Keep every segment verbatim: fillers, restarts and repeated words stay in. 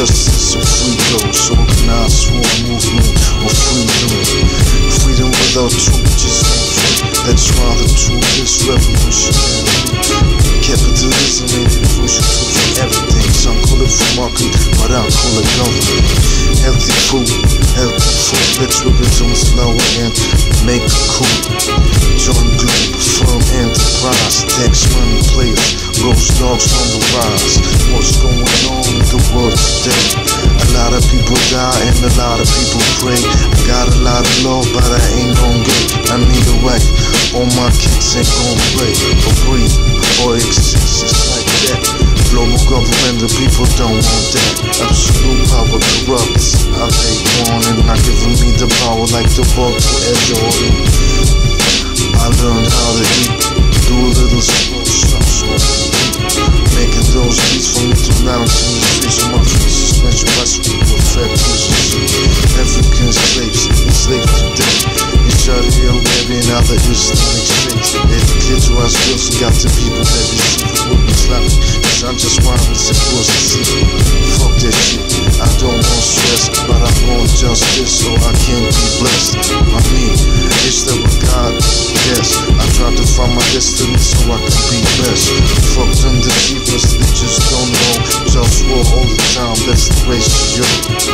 justice or free those, organized sworn movement or freedom. Freedom without truth just ain't free. That's why the truth is revolutionary. Capitalism ain't the crucial tool for everything. Some call it free market, but I call it government. Healthy food, healthy food. Let's work it on slow and make it cool. Join Globalfirm enterprise. Tax money players, GhostDogz on the rise. What's going on in the world today? A lot of people die and a lot of people pray. I got a lot of love, but I ain't gon' get. I need a wife. All my kids ain't gon' play or breathe or exist. It's like that. Global government, the people don't want that. Absolute power corrupts. I take one and not giving me the power like the bug to Ed Jordan. I learned how to eat, do a little small stuff, making those beats for me to lounge in the streets of my feet. Suspension by sweet perfect position. African slaves, enslaved today. Each other here, baby, in other Islamic states. It's clear to us girls who got the people that receive it with me slapping. Cause I'm just one with supposed to see. Fuck that shit, I don't want stress, but I want justice so I can be blessed. I mean, is there a God? Yes, I try to find my destiny so I can be best. Fuck them deceivers, they just don't know. JustWar all the time, that's the race to you.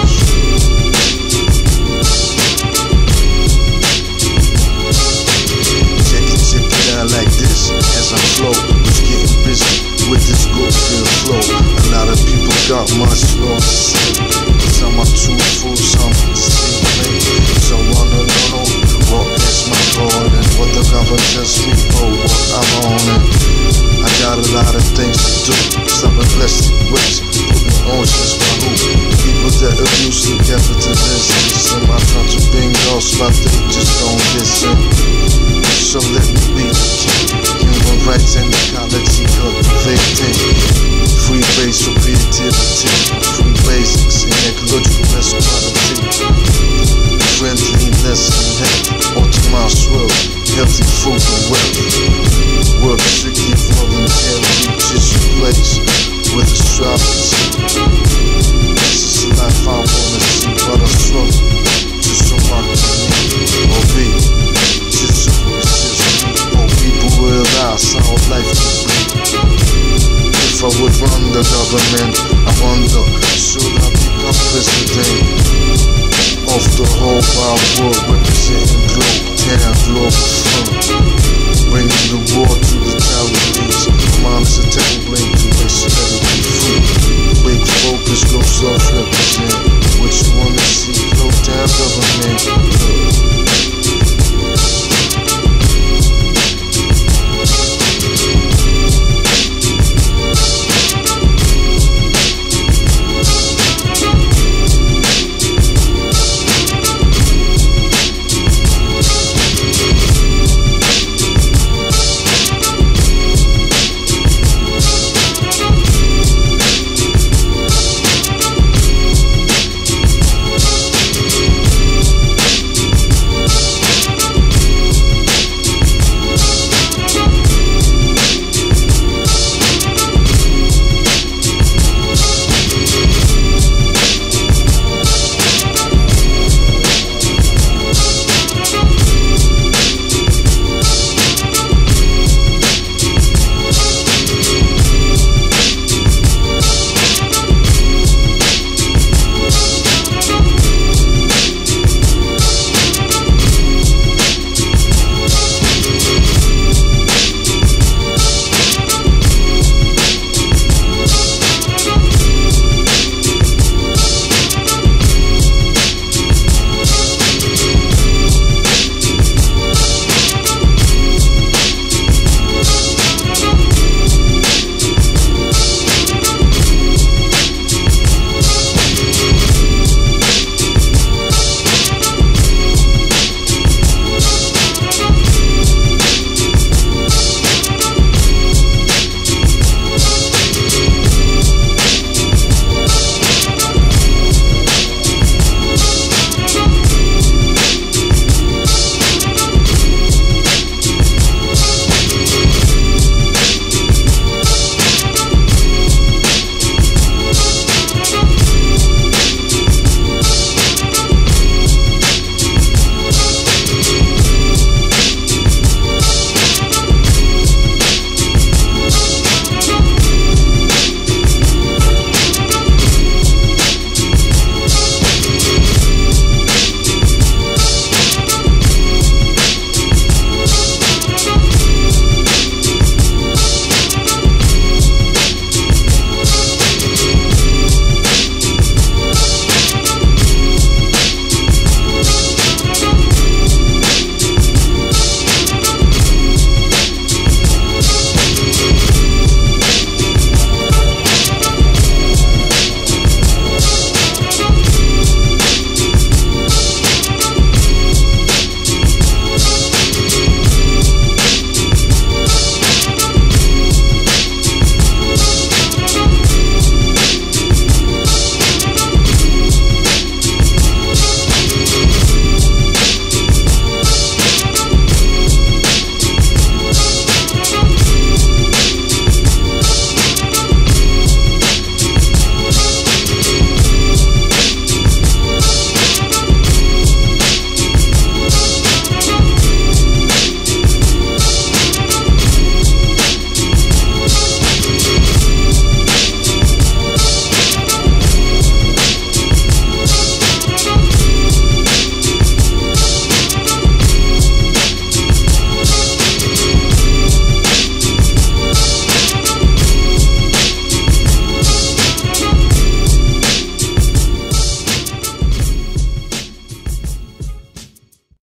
Check it, check it out like this as I flow. Just getting busy with this good feel flow. A lot of people got much more to say. Some are too full, some are the same way. So wanna know what is my goal and what the government tells me, oh, what I'm on. And I got a lot of things to do. Stopping plastic waste, putting oceans my hoop. People that abuse the capitalist system, I try to bring those, but they just don't listen. So let me be the king. Human rights and ecology cultivating. Free base for creativity. Free basics in ecological responsibility. Friendliness and health. Optimized world. Healthy food and wealth. Work strictly voluntarily. Just a place with a strategy. This is the life I wanna see, but I struggle just so I can live or be. Just so it's just me. More people realize how life can be. If I would run the government, I wonder, should I become president of the whole wide world, representing Globalfirm, Globalfirm, bringing the war to the charities. Mine is a tabling to race, let it be free. Big focus, GhostDogz represent. What you wanna see, close down government.